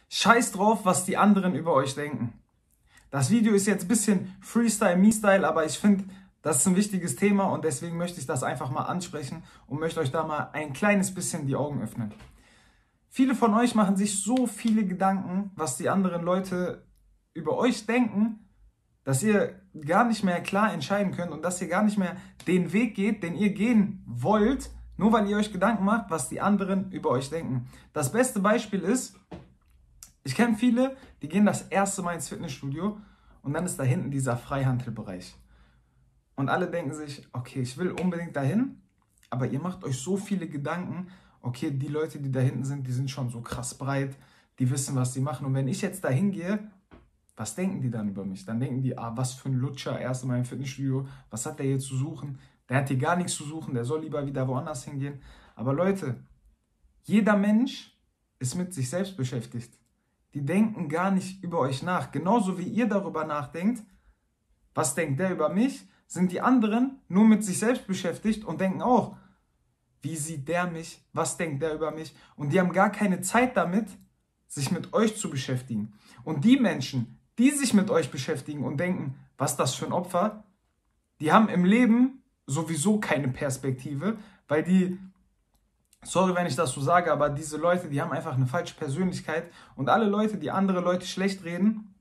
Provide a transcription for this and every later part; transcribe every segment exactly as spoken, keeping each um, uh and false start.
Scheiß drauf, was die anderen über euch denken. Das Video ist jetzt ein bisschen Freestyle, Me-Style, aber ich finde, das ist ein wichtiges Thema und deswegen möchte ich das einfach mal ansprechen und möchte euch da mal ein kleines bisschen die Augen öffnen. Viele von euch machen sich so viele Gedanken, was die anderen Leute über euch denken, dass ihr gar nicht mehr klar entscheiden könnt und dass ihr gar nicht mehr den Weg geht, den ihr gehen wollt, nur weil ihr euch Gedanken macht, was die anderen über euch denken. Das beste Beispiel ist, ich kenne viele, die gehen das erste Mal ins Fitnessstudio und dann ist da hinten dieser Freihantelbereich. Und alle denken sich, okay, ich will unbedingt dahin, aber ihr macht euch so viele Gedanken, okay, die Leute, die da hinten sind, die sind schon so krass breit, die wissen, was sie machen. Und wenn ich jetzt dahin gehe, was denken die dann über mich? Dann denken die, ah, was für ein Lutscher, erst mal im Fitnessstudio, was hat der hier zu suchen? Der hat hier gar nichts zu suchen, der soll lieber wieder woanders hingehen. Aber Leute, jeder Mensch ist mit sich selbst beschäftigt. Die denken gar nicht über euch nach. Genauso wie ihr darüber nachdenkt, was denkt der über mich, sind die anderen nur mit sich selbst beschäftigt und denken auch, wie sieht der mich, was denkt der über mich? Und die haben gar keine Zeit damit, sich mit euch zu beschäftigen. Und die Menschen, die sich mit euch beschäftigen und denken, was ist das für ein Opfer, die haben im Leben sowieso keine Perspektive, weil die, sorry, wenn ich das so sage, aber diese Leute, die haben einfach eine falsche Persönlichkeit und alle Leute, die andere Leute schlecht reden,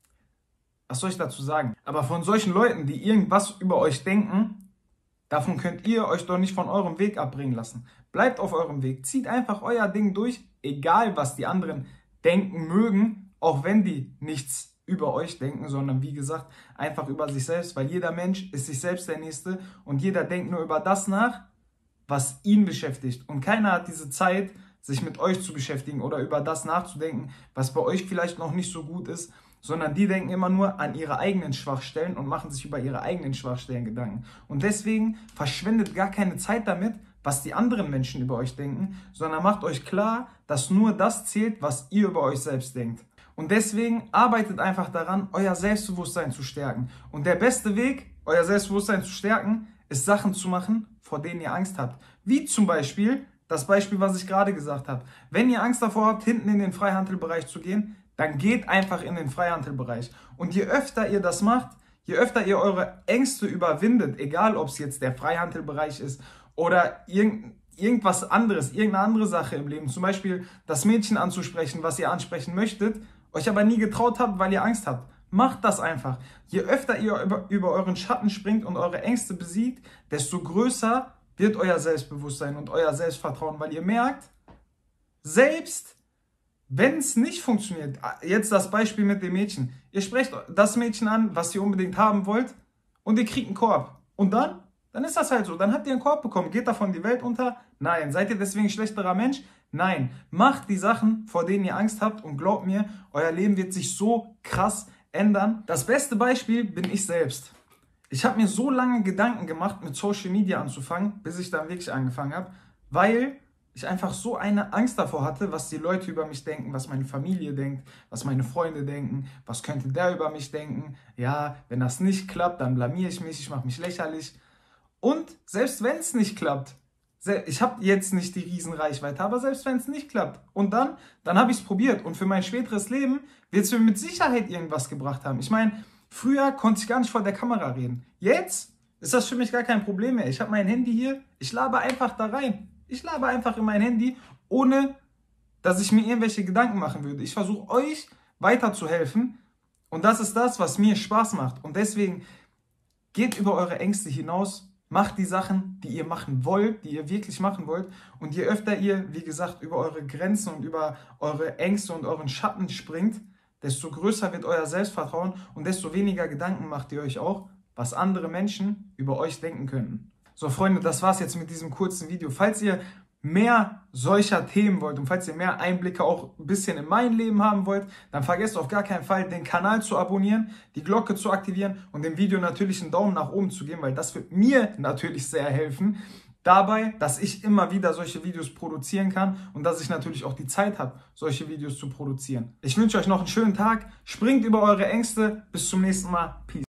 was soll ich dazu sagen? Aber von solchen Leuten, die irgendwas über euch denken, davon könnt ihr euch doch nicht von eurem Weg abbringen lassen. Bleibt auf eurem Weg, zieht einfach euer Ding durch, egal was die anderen denken mögen, auch wenn die nichts über euch denken, sondern wie gesagt, einfach über sich selbst, weil jeder Mensch ist sich selbst der Nächste und jeder denkt nur über das nach, was ihn beschäftigt. Und keiner hat diese Zeit, sich mit euch zu beschäftigen oder über das nachzudenken, was bei euch vielleicht noch nicht so gut ist, sondern die denken immer nur an ihre eigenen Schwachstellen und machen sich über ihre eigenen Schwachstellen Gedanken. Und deswegen verschwendet gar keine Zeit damit, was die anderen Menschen über euch denken, sondern macht euch klar, dass nur das zählt, was ihr über euch selbst denkt. Und deswegen arbeitet einfach daran, euer Selbstbewusstsein zu stärken. Und der beste Weg, euer Selbstbewusstsein zu stärken, ist Sachen zu machen, vor denen ihr Angst habt. Wie zum Beispiel das Beispiel, was ich gerade gesagt habe. Wenn ihr Angst davor habt, hinten in den Freihantelbereich zu gehen, dann geht einfach in den Freihantelbereich. Und je öfter ihr das macht, je öfter ihr eure Ängste überwindet, egal ob es jetzt der Freihantelbereich ist oder irgend, irgendwas anderes, irgendeine andere Sache im Leben, zum Beispiel das Mädchen anzusprechen, was ihr ansprechen möchtet, euch aber nie getraut habt, weil ihr Angst habt. Macht das einfach. Je öfter ihr über, über euren Schatten springt und eure Ängste besiegt, desto größer wird euer Selbstbewusstsein und euer Selbstvertrauen, weil ihr merkt, selbst wenn es nicht funktioniert, jetzt das Beispiel mit dem Mädchen, ihr sprecht das Mädchen an, was ihr unbedingt haben wollt und ihr kriegt einen Korb. Und dann? Dann ist das halt so. Dann habt ihr einen Korb bekommen. Geht davon die Welt unter? Nein. Seid ihr deswegen ein schlechterer Mensch? Nein. Macht die Sachen, vor denen ihr Angst habt und glaubt mir, euer Leben wird sich so krass ändern. Das beste Beispiel bin ich selbst. Ich habe mir so lange Gedanken gemacht, mit Social Media anzufangen, bis ich dann wirklich angefangen habe, weil ich einfach so eine Angst davor hatte, was die Leute über mich denken, was meine Familie denkt, was meine Freunde denken, was könnte der über mich denken. Ja, wenn das nicht klappt, dann blamiere ich mich, ich mache mich lächerlich. Und selbst wenn es nicht klappt, ich habe jetzt nicht die Riesenreichweite, aber selbst wenn es nicht klappt und dann, dann habe ich es probiert und für mein späteres Leben wird es mir mit Sicherheit irgendwas gebracht haben. Ich meine, früher konnte ich gar nicht vor der Kamera reden. Jetzt ist das für mich gar kein Problem mehr. Ich habe mein Handy hier, ich laber einfach da rein. Ich laber einfach in mein Handy, ohne dass ich mir irgendwelche Gedanken machen würde. Ich versuche euch weiterzuhelfen und das ist das, was mir Spaß macht. Und deswegen geht über eure Ängste hinaus, macht die Sachen, die ihr machen wollt, die ihr wirklich machen wollt. Und je öfter ihr, wie gesagt, über eure Grenzen und über eure Ängste und euren Schatten springt, desto größer wird euer Selbstvertrauen und desto weniger Gedanken macht ihr euch auch, was andere Menschen über euch denken könnten. So Freunde, das war's jetzt mit diesem kurzen Video. Falls ihr mehr solcher Themen wollt und falls ihr mehr Einblicke auch ein bisschen in mein Leben haben wollt, dann vergesst auf gar keinen Fall, den Kanal zu abonnieren, die Glocke zu aktivieren und dem Video natürlich einen Daumen nach oben zu geben, weil das wird mir natürlich sehr helfen dabei, dass ich immer wieder solche Videos produzieren kann und dass ich natürlich auch die Zeit habe, solche Videos zu produzieren. Ich wünsche euch noch einen schönen Tag, springt über eure Ängste, bis zum nächsten Mal, Peace.